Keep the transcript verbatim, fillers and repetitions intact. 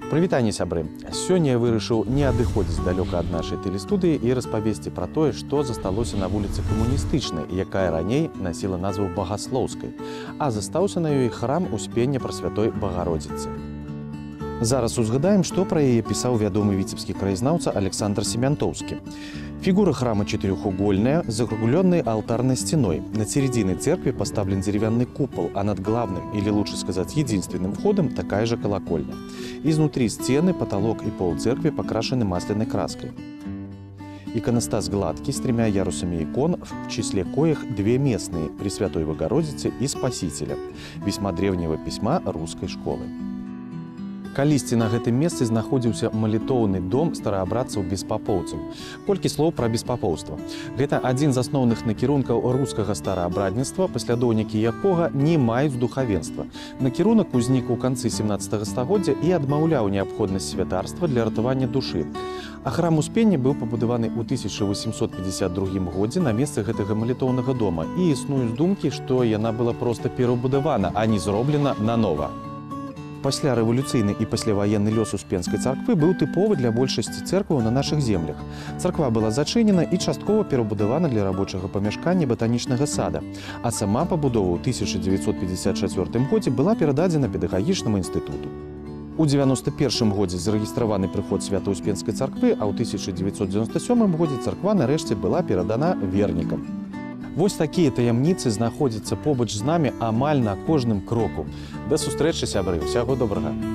Прывітанне, сябры. Сёння я вырашыў не адыходзіць далёка ад нашай тэлестудыі і распавесці пра тое, што засталося на вуліцы Камуністычнай, якая раней насіла назву Багаслоўскай, а застаўся на ёй храм Успення Прасвятой Багародзіцы. Зараз узгадаем, што пра яе пісаў вядомы віцебскі краязнаўца Александр Семянтоўскі. Фигура храма четырехугольная, с закругленной алтарной стеной. На середине церкви поставлен деревянный купол, а над главным, или лучше сказать, единственным входом такая же колокольня. Изнутри стены, потолок и пол церкви покрашены масляной краской. Иконостас гладкий, с тремя ярусами икон, в числе коих две местные – Пресвятой Богородицы и Спасителя, весьма древнего письма русской школы. Калісьці на гэтым месцы знаходзіўся малітоўны дом стараабрадцаў-беспапоўцаў. Колькі слоў пра беспапоўства. Гэта адзін з асноўных накірункаў рускага стараабрадніцтва, паслядоўнікі якога не маюць духавенства. Накірунак узнік у канцы сямнаццатага стагоддзя і адмаўляў неабходнасць святарства для ратавання душы. А храм Успення быў пабудаваны ў тысяча восемьсот пятьдесят другім годзе на месцы гэтага малітоўнага дома. І існуюць думкі, што яна была проста перабудавана, а не зроблена нанова. Пасля рэвалюцыйны і пасляваенны лёс Успенскай царквы быў тыповы для большасці церкваў на нашых землях. Царква была зачынена і часткова перабудавана для рабочага памяшкання батанічнага сада, а сама пабудова ў тысяча дзевяцьсот пятьдесят чацвёртым годзе была перададзена педагагічнаму інстытуту. У дзевяноста першым годзе зарэгістраваны прыход Свята-Успенскай царквы, а ў тысяча дзевяцьсот дзевяноста сёмым годзе царква нарэшце была перадана вернікам. Вось такія таямніцы знаходзяцца побач з намі амаль на кожным кроку. Да сустрэчы, сябры, усяго добрага!